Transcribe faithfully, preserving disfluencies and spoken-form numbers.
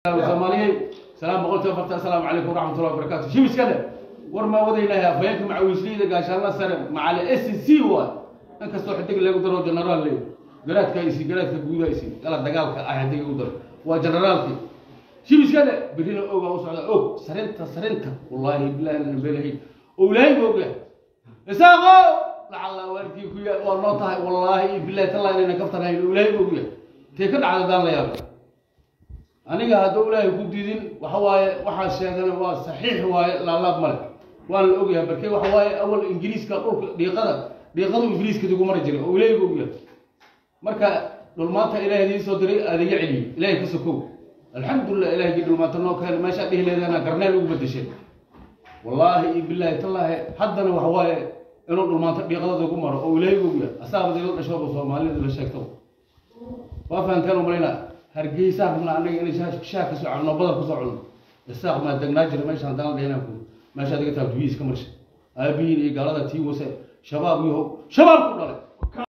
الصومالي سلام بقول تفرت السلام عليكم ورحمه الله وبركاته شو مش كده ورما ودينا فيك مع ويسليده قاش الله سر مع الاس سي وا انك سو خدك لو درو جنرال لي قرات كايسي قرات كغودايسي قال دغالك اه دغ ودر وا جنرالكي شو مش كده بدينا اوغا وسعد اوغ سرنت سرنت والله بالله بلهي اولاي اوغا اساقو لعل واركي كويا ونوتها والله بالله تالله اننا كفتنا اولاي اوغا تيكد على دان لا يابا aniga haduu ilaahay ku diidin waxa waaye waxa sheegana waa saxiix waaye la laab male waan la ogyahay barkay waxa waaye awal ingiriiska dhulka dhiiqada dhiiqadu ingiriiska ugu mari jiray oo ilaahay ugu yahay marka dhulmaanta ilaahay soo diray adiga cili ilaahay ka sokow alxamdulillah ilaahay dhulmaanta noo keen meesha dhihileedana garneel ugu bedeshay wallahi billahi tallahi haddana waxa waaye inuu dhulmaanta dhiiqada ugu maro oo ilaahay ugu yahay asaabada la dhasho Soomaalida la sheegto waa faantaan u malayna hargeysa من aniga inay shaah ka soo cabno badal ku soo cuno isaaq ma dagnaa jira meesha hadaan dheynaa ku meesha adiga taa duwiis ka marshay aabiin iyo galada tii wase shabaab iyo shabaab ku dhalay